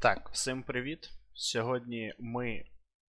Так, всім привіт! Сьогодні ми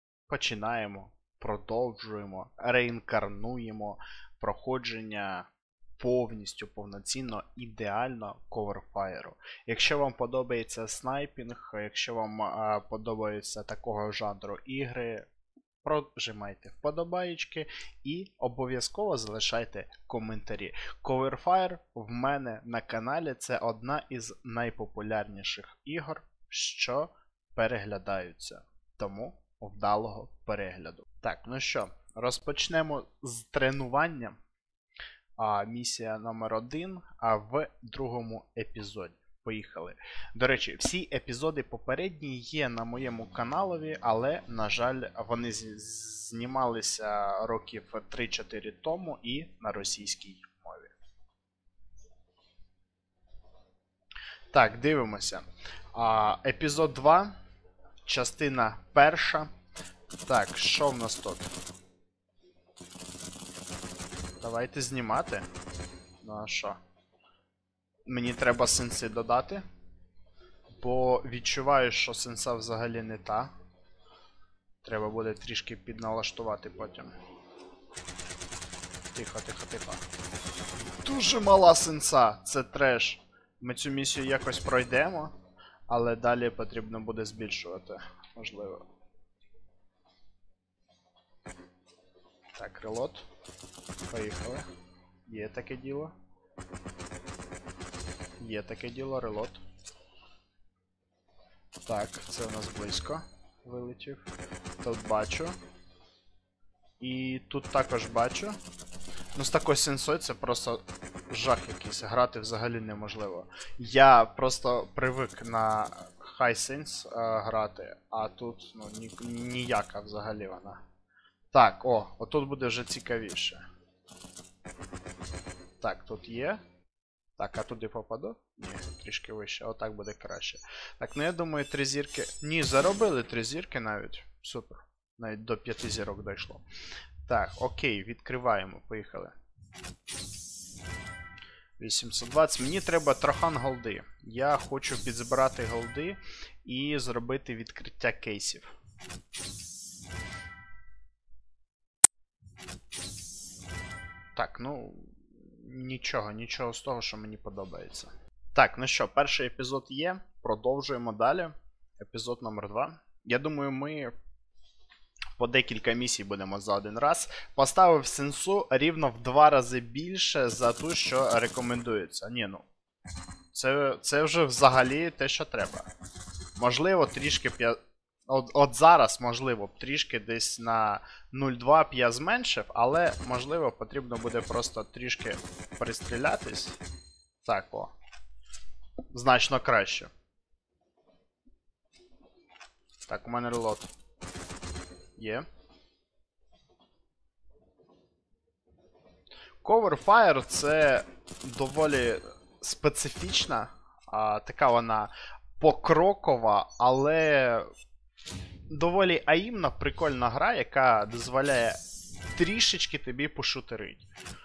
продовжуємо, реінкарнуємо проходження повністю, повноцінно, ідеально Coverfire. Якщо вам подобається снайпінг, якщо вам подобаються такого жанру ігри, прожимайте вподобаєчки і обов'язково залишайте коментарі. Coverfire в мене на каналі це одна із найпопулярніших ігор, що переглядаються. Тому вдалого перегляду. Так, ну що, розпочнемо з тренування. Місія номер 1 в другому епізоді. Поїхали. До речі, всі епізоди попередні є на моєму каналові, але, на жаль, вони знімалися років 3-4 тому і на російській мові. Так, дивимося. Епізод 2, частина 1. Так, що в нас тут? Давайте знімати. Ну а що? Мені треба сенси додати. Бо відчуваю, що сенса взагалі не та. Треба буде трішки підналаштувати потім. Тихо, тихо, тихо. Дуже мала сенса, це треш. Ми цю місію якось пройдемо, але далі потрібно буде збільшувати. Можливо. Так, релот. Поїхали. Є таке діло. Є таке діло, релот. Так, це у нас близько. Вилетів. Тут бачу. І тут також бачу. Ну, з такою сенсою це просто жах якийсь. Грати взагалі неможливо. Я просто привик на High Sense грати, а тут, ну, ніяка взагалі вона. Так, отут буде вже цікавіше. Так, тут є. Так, а туди попаду? Ні, трішки вище. Отак буде краще. Так, ну я думаю, 3 зірки... Ні, заробили 3 зірки навіть. Супер. Навіть до 5 зірок дійшло. Так, окей, відкриваємо. Поїхали. 820. Мені треба трохан голди. Я хочу підзбирати голди і зробити відкриття кейсів. Так, ну... Нічого з того, що мені подобається. Так, ну що, перший епізод є. Продовжуємо далі. Епізод номер 2. Я думаю, ми по декілька місій будемо за один раз. Поставив сенсу рівно в 2 рази більше за ту, що рекомендується. Ні, ну. Це вже взагалі те, що треба. Можливо, трішки... От зараз, можливо, трішки десь на 0,2 б я зменшив, але, можливо, потрібно буде просто трішки пристрілятись. Так, значно краще. Так, у мене релот. Є. Coverfire це доволі специфічна, така вона покрокова, але... доволі аїмна, прикольна гра, яка дозволяє трішечки тобі пошутерить.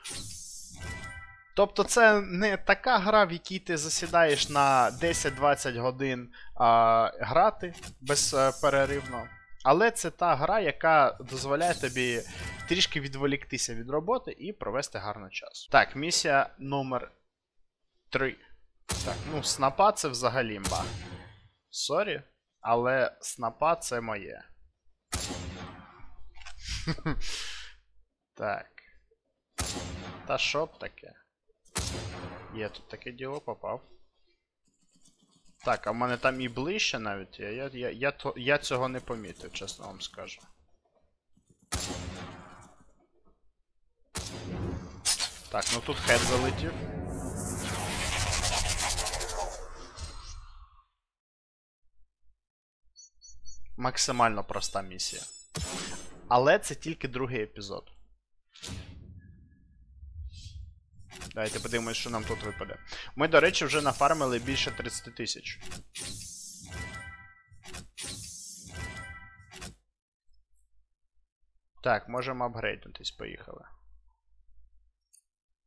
Тобто це не така гра, в якій ти засідаєш на 10-20 годин грати безперервно. Але це та гра, яка дозволяє тобі трішки відволіктися від роботи і провести гарний час. Так, місія номер 3. Так, ну, снапа це взагалі мба. Сорі. Але снапа це моє. Так. Та що б таке? Є тут таке діло, попав. Так, а в мене там і ближче навіть є. Я цього не помітив, чесно вам скажу. Так, ну тут хед залетів. Максимально проста місія. Але це тільки другий епізод. Давайте подивимось, що нам тут випаде. Ми, до речі, вже нафармили більше 30 тисяч. Так, можемо апгрейднутись, поїхали.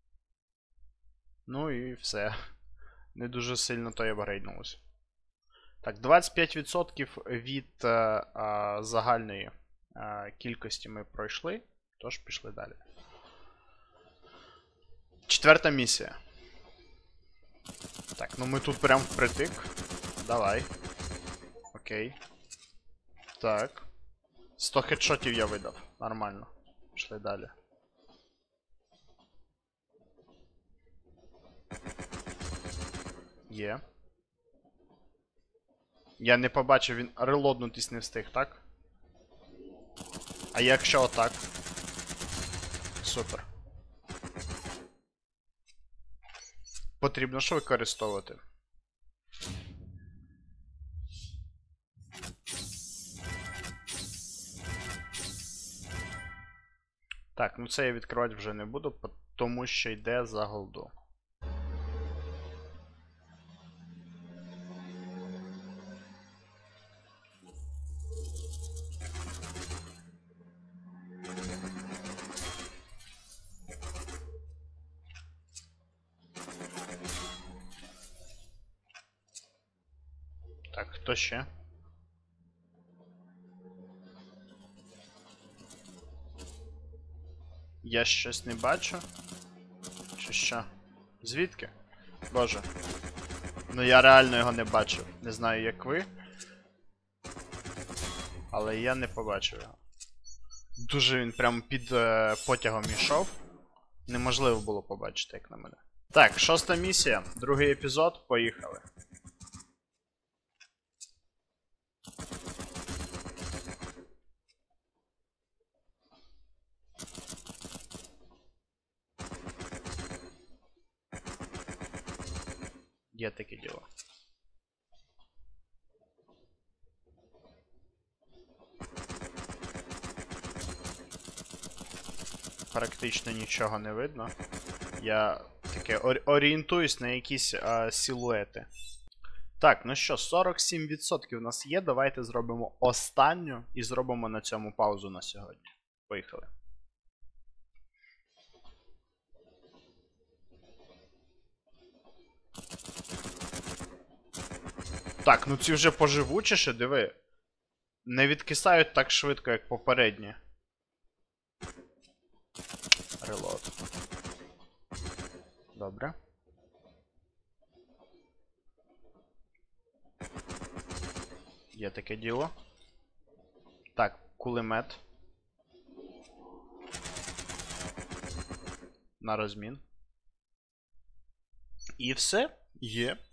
Ну і все. Не дуже сильно то й апгрейднулось. Так, 25% від загальної кількості ми пройшли. Тож пішли далі. 4-та місія. Так, ну ми тут прям впритик. Давай. Окей. Так. 100 хедшотів я видав. Нормально. Пішли далі. Є. Я не побачив, він релоднутись не встиг, так? А якщо отак? Супер. Потрібно що використовувати? Так, ну це я відкривати вже не буду, тому що йде за голду. Так, хто ще? Я щось не бачу. Чи що? Звідки? Боже. Ну я реально його не бачив. Не знаю, як ви. Але я не побачив його. Дуже він прямо під потягом йшов. Неможливо було побачити, як на мене. Так, 6-та місія. Другий епізод. Поїхали. Є таке діло. Практично нічого не видно. Я таке орієнтуюсь на якісь силуети. Так, ну що, 47% у нас є. Давайте зробимо останню і зробимо на цьому паузу на сьогодні. Поїхали. Так, ну ці вже поживучіше, диви. Не відкисають так швидко, як попередні. Релот. Добре. Є таке діло. Так, кулемет. На розмін. І все. Є.